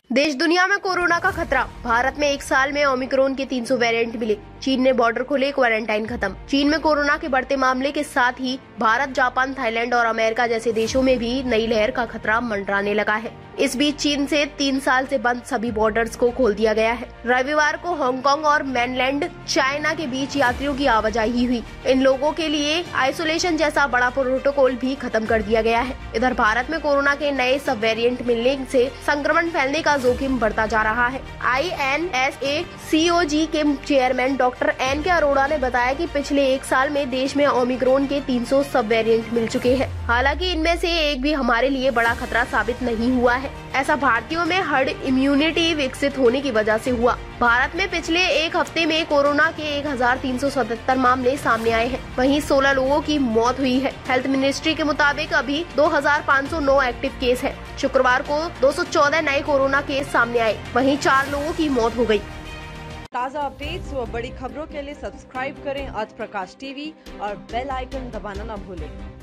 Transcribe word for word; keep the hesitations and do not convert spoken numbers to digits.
देश दुनिया में कोरोना का खतरा। भारत में एक साल में ओमिक्रॉन के तीन सौ वेरिएंट मिले। चीन ने बॉर्डर खोले, क्वारंटाइन खत्म। चीन में कोरोना के बढ़ते मामले के साथ ही भारत, जापान, थाईलैंड और अमेरिका जैसे देशों में भी नई लहर का खतरा मंडराने लगा है। इस बीच चीन से तीन साल से बंद सभी बॉर्डर्स को खोल दिया गया है। रविवार को हांगकांग और मेनलैंड चाइना के बीच यात्रियों की आवाजाही हुई। इन लोगों के लिए आइसोलेशन जैसा बड़ा प्रोटोकॉल भी खत्म कर दिया गया है। इधर भारत में कोरोना के नए सब वेरिएंट मिलने से संक्रमण फैलने का जोखिम बढ़ता जा रहा है। आई एन एस ए सी ओ जी के चेयरमैन डॉक्टर एन के अरोड़ा ने बताया कि पिछले एक साल में देश में ओमिक्रॉन के तीन सौ सब वेरिएंट मिल चुके हैं। हालांकि इनमें से एक भी हमारे लिए बड़ा खतरा साबित नहीं हुआ है। ऐसा भारतीयों में हर्ड इम्यूनिटी विकसित होने की वजह से हुआ। भारत में पिछले एक हफ्ते में कोरोना के एक हजार तीन सौ सतहत्तर मामले सामने आए हैं। वहीं सोलह लोगों की मौत हुई है। हेल्थ मिनिस्ट्री के मुताबिक अभी दो हजार पाँच सौ नौ एक्टिव केस है। शुक्रवार को दो सौ चौदह नए कोरोना केस सामने आए। वहीं चार लोगों की मौत हो गई। ताज़ा अपडेट्स व बड़ी खबरों के लिए सब्सक्राइब करें आज प्रकाश टीवी और बेल आइकन दबाना न भूलें।